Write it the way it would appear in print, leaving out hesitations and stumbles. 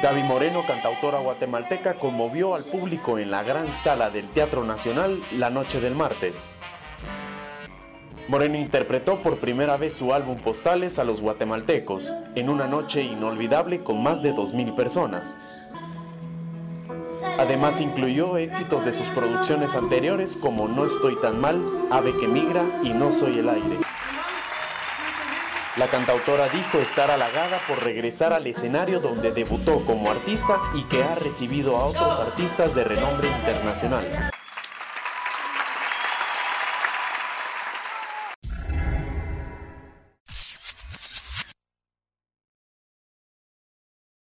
Gaby Moreno, cantautora guatemalteca, conmovió al público en la gran sala del Teatro Nacional la noche del martes. Moreno interpretó por primera vez su álbum Postales a los guatemaltecos, en una noche inolvidable con más de 2000 personas. Además incluyó éxitos de sus producciones anteriores como No estoy tan mal, Ave que migra y No soy el aire. La cantautora dijo estar halagada por regresar al escenario donde debutó como artista y que ha recibido a otros artistas de renombre internacional.